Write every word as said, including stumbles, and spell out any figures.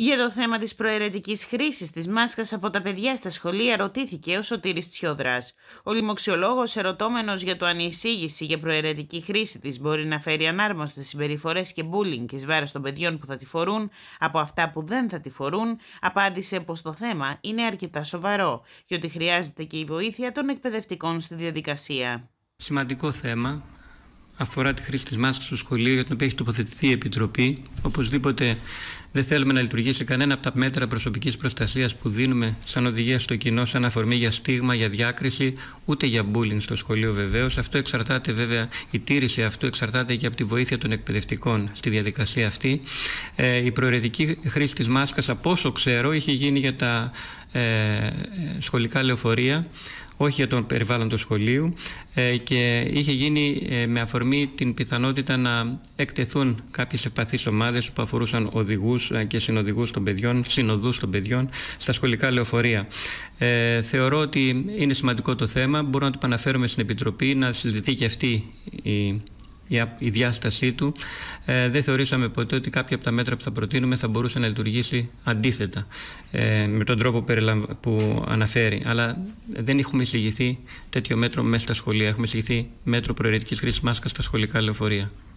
Για το θέμα της προαιρετικής χρήσης της μάσκας από τα παιδιά στα σχολεία ρωτήθηκε ο Σωτήρης Τσιόδρας. Ο λοιμοξιολόγος, ερωτώμενος για το αν η εισήγηση για προαιρετική χρήση της μπορεί να φέρει ανάρμοστες συμπεριφορές και bullying εις βάρος των παιδιών που θα τη φορούν από αυτά που δεν θα τη φορούν, απάντησε πως το θέμα είναι αρκετά σοβαρό και ότι χρειάζεται και η βοήθεια των εκπαιδευτικών στη διαδικασία. Σημαντικό θέμα. Αφορά τη χρήση της μάσκας στο σχολείο, για την οποία έχει τοποθετηθεί η Επιτροπή. Οπωσδήποτε δεν θέλουμε να λειτουργήσει κανένα από τα μέτρα προσωπικής προστασίας που δίνουμε σαν οδηγία στο κοινό, σαν αφορμή για στίγμα, για διάκριση, ούτε για bullying στο σχολείο βεβαίως. Αυτό εξαρτάται βέβαια, η τήρηση αυτού εξαρτάται και από τη βοήθεια των εκπαιδευτικών στη διαδικασία αυτή. Ε, η προαιρετική χρήση της μάσκας, από όσο ξέρω, είχε γίνει για τα ε, σχολικά λεωφορεία, όχι για τον περιβάλλον του σχολείου, ε, και είχε γίνει ε, με αφορμή την πιθανότητα να εκτεθούν κάποιες ευπαθείς ομάδες που αφορούσαν οδηγούς ε, και συνοδηγούς των παιδιών, συνοδούς των παιδιών στα σχολικά λεωφορεία. Ε, θεωρώ ότι είναι σημαντικό το θέμα, μπορούμε να το επαναφέρουμε στην Επιτροπή, να συζητηθεί και αυτή η η διάστασή του. Ε, δεν θεωρήσαμε ποτέ ότι κάποια από τα μέτρα που θα προτείνουμε θα μπορούσε να λειτουργήσει αντίθετα ε, με τον τρόπο που αναφέρει. Αλλά δεν έχουμε εισηγηθεί τέτοιο μέτρο μέσα στα σχολεία. Έχουμε εισηγηθεί μέτρο προαιρετικής χρήσης μάσκας στα σχολικά λεωφορεία.